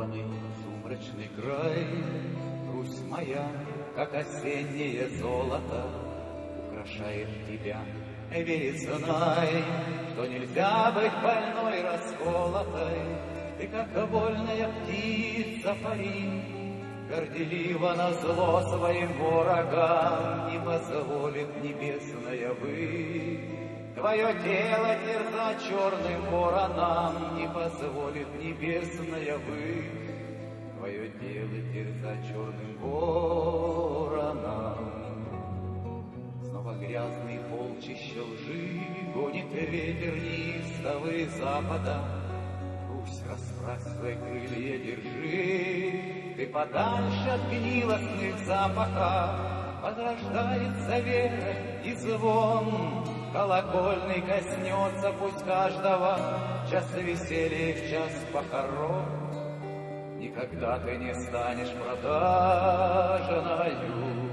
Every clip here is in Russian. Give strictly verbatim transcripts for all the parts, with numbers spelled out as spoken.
заколдованный сумрачный край. Русь моя, как осеннее золото, украшает тебя. Ведь знай, что нельзя быть больной, расколотой. Ты, как вольная птица, пари, горделиво назло своим ворогам не позволит небесная вы. Твое тело терзать черным воронам не позволит небесная вы. Твое тело терзать черным воронам. Снова грязный полчище лжи гонит ветер неистовый запада. Русь, расправь свои крылья, держи, ты подальше от гнилостных запахов. Возрождается вера и звон, колокольный коснется пусть каждого час веселья и в час похорон. Никогда ты не станешь продажною.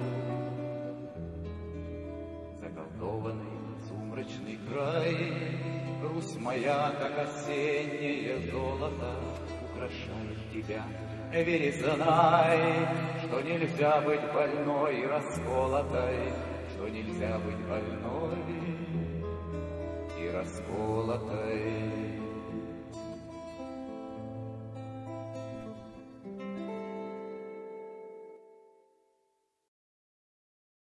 Заколдованный сумрачный край, Русь моя, как осеннее золото, украшает тебя. Верь, знай, что нельзя быть больной и расколотой, что нельзя быть больной и расколотой.